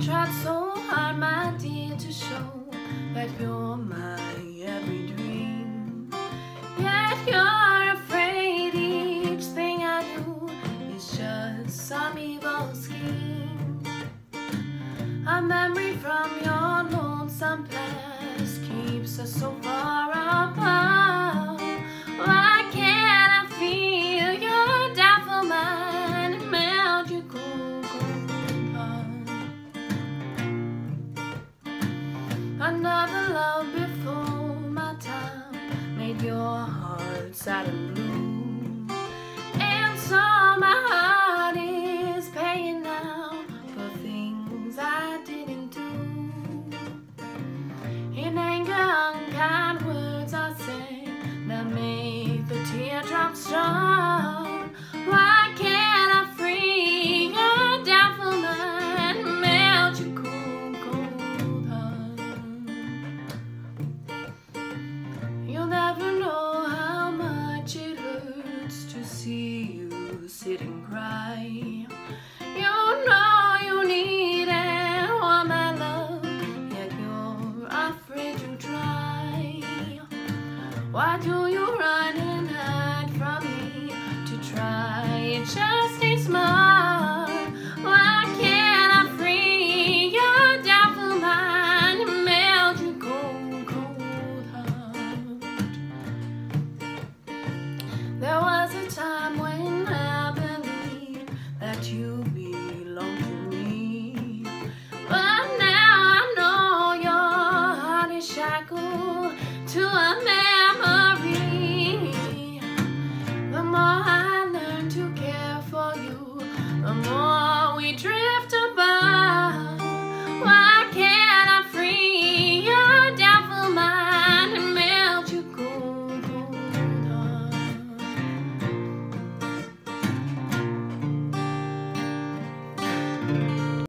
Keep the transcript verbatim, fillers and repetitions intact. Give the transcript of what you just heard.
tried so hard, my dear, to show that you're my every dream. Yet you're afraid each thing I do is just some evil scheme. A memory from your lonesome past keeps us so far apart. Why can't I feel your doubtful mind and melt your cold, cold heart? Another love before my time made your heart sad and blue, and so my heart is paying now for things I didn't do. In anger, unkind words I say that make the teardrops strong. Why can't I free your doubtful mind and melt your cold, cold heart? You'll never know how much it hurts to see you sit and cry. You know you need and want my love, yet you're afraid to try. Why do you